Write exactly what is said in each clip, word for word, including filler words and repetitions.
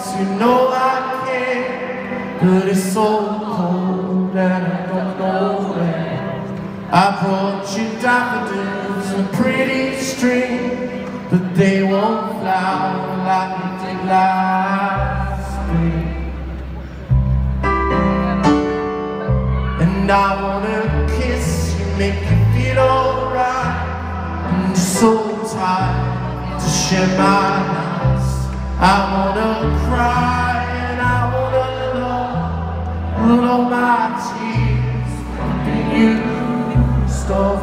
you know I care, but it's so cold and I don't know where. I brought you daffodils and pretty string, but they won't flower like they did last spring. And I wanna kiss you, make you feel alright. I'm just so tired to share my nights. I wanna cry and I wanna love, but all my tears will be used up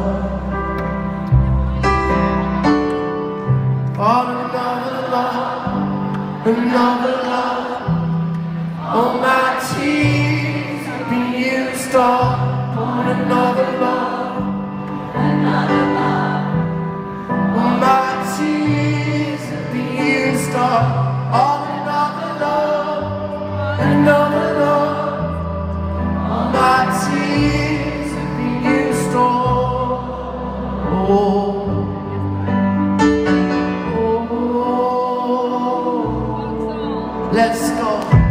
on another love, another love. All my tears will be used up on another love, another love. All my tears will be used up on another love, another love. All my tears will be used up. Oh, oh, oh. Let's go.